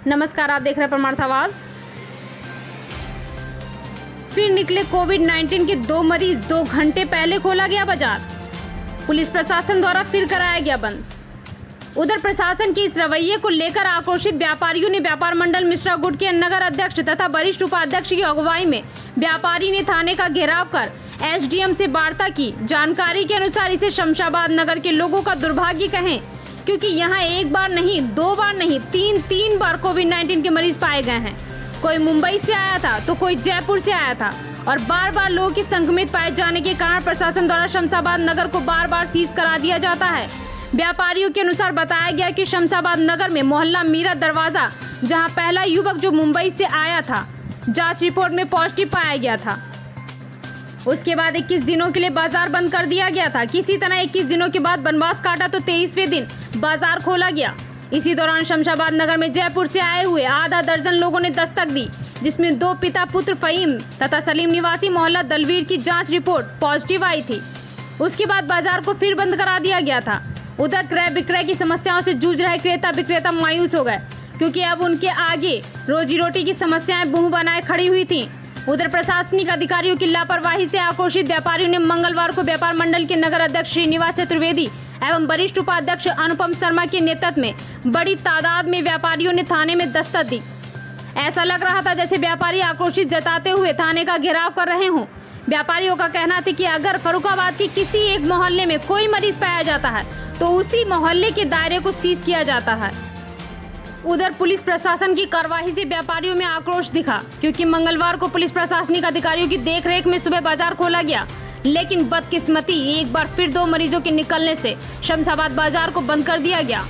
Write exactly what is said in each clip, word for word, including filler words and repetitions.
नमस्कार, आप देख रहे हैं परमार्थ आवाज। फिर निकले कोविड नाइन्टीन के दो मरीज, दो घंटे पहले खोला गया बाजार। पुलिस प्रशासन द्वारा फिर कराया गया बंद। उधर प्रशासन के इस रवैये को लेकर आक्रोशित व्यापारियों ने व्यापार मंडल मिश्रा गुट के नगर अध्यक्ष तथा वरिष्ठ उपाध्यक्ष की अगुवाई में व्यापारी ने थाने का घेराव कर एसडीएम से वार्ता की। जानकारी के अनुसार इसे शमशाबाद नगर के लोगों का दुर्भाग्य कहें, क्योंकि यहाँ एक बार नहीं, दो बार नहीं, तीन तीन बार कोविड नाइन्टीन के मरीज पाए गए हैं। कोई मुंबई से आया था तो कोई जयपुर से आया था और बार बार लोगों के संक्रमित पाए जाने के कारण प्रशासन द्वारा शमशाबाद नगर को बार बार सीज करा दिया जाता है। व्यापारियों के अनुसार बताया गया कि शमशाबाद नगर में मोहल्ला मीरा दरवाजा, जहां पहला युवक जो मुंबई से आया था, जांच रिपोर्ट में पॉजिटिव पाया गया था। उसके बाद इक्कीस दिनों के लिए बाजार बंद कर दिया गया था। किसी तरह इक्कीस दिनों के बाद वनवास काटा तो तेईसवें दिन बाजार खोला गया। इसी दौरान शमशाबाद नगर में जयपुर से आए हुए आधा दर्जन लोगों ने दस्तक दी, जिसमें दो पिता पुत्र फहीम तथा सलीम निवासी मोहल्ला दलवीर की जांच रिपोर्ट पॉजिटिव आई थी। उसके बाद बाजार को फिर बंद करा दिया गया था। उधर क्रय विक्रय की समस्याओं से जूझ रहे क्रेता विक्रेता मायूस हो गए, क्योंकि अब उनके आगे रोजी रोटी की समस्याएं मुंह बनाए खड़ी हुई थी। उधर प्रशासनिक अधिकारियों की लापरवाही से आक्रोशित व्यापारियों ने मंगलवार को व्यापार मंडल के नगर अध्यक्ष श्रीनिवास चतुर्वेदी एवं वरिष्ठ उपाध्यक्ष अनुपम शर्मा के नेतृत्व में बड़ी तादाद में व्यापारियों ने थाने में दस्तक दी। ऐसा लग रहा था जैसे व्यापारी आक्रोशित जताते हुए थाने का घेराव कर रहे हों। व्यापारियों का कहना था कि अगर फर्रुखाबाद के किसी एक मोहल्ले में कोई मरीज पाया जाता है तो उसी मोहल्ले के दायरे को सीज किया जाता है। उधर पुलिस प्रशासन की कार्रवाई से व्यापारियों में आक्रोश दिखा, क्योंकि मंगलवार को पुलिस प्रशासनिक अधिकारियों की देखरेख में सुबह बाजार खोला गया, लेकिन बदकिस्मती एक बार फिर दो मरीजों के निकलने से शमशाबाद बाजार को बंद कर दिया गया।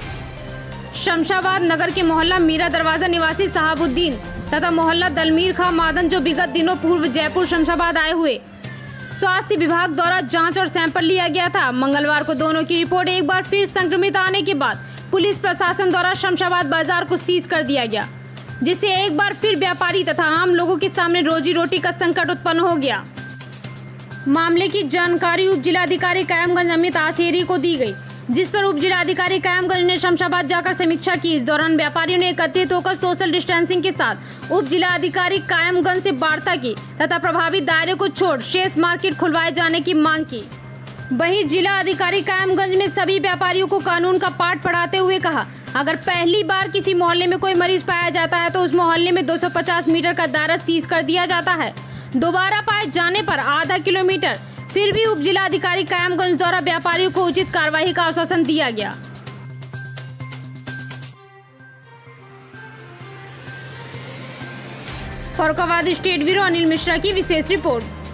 शमशाबाद नगर के मोहल्ला मीरा दरवाजा निवासी साहबुद्दीन तथा मोहल्ला दलमीर खां मादन, जो विगत दिनों पूर्व जयपुर शमशाबाद आए हुए, स्वास्थ्य विभाग द्वारा जांच और सैंपल लिया गया था। मंगलवार को दोनों की रिपोर्ट एक बार फिर संक्रमित आने के बाद पुलिस प्रशासन द्वारा शमशाबाद बाजार को सीज कर दिया गया, जिससे एक बार फिर व्यापारी तथा आम लोगों के सामने रोजी रोटी का संकट उत्पन्न हो गया। मामले की जानकारी उप जिलाधिकारी कायमगंज अमित आसेरी को दी गई, जिस पर उप जिलाधिकारी कायमगंज ने शमशाबाद जाकर समीक्षा की। इस दौरान व्यापारियों ने एकत्रित होकर सोशल डिस्टेंसिंग के साथ उप जिलाधिकारी कायमगंज से वार्ता की तथा प्रभावित दायरे को छोड़ शेष मार्केट खुलवाए जाने की मांग की। वहीं जिला अधिकारी कायमगंज में सभी व्यापारियों को कानून का पाठ पढ़ाते हुए कहा, अगर पहली बार किसी मोहल्ले में कोई मरीज पाया जाता है तो उस मोहल्ले में दो सौ पचास मीटर का दायरा सीज कर दिया जाता है। दोबारा पाए जाने पर आधा किलोमीटर। फिर भी उप जिला अधिकारी कायमगंज द्वारा व्यापारियों को उचित कार्रवाई का आश्वासन दिया गया। फर्रुखाबाद स्टेट ब्यूरो अनिल मिश्रा की विशेष रिपोर्ट।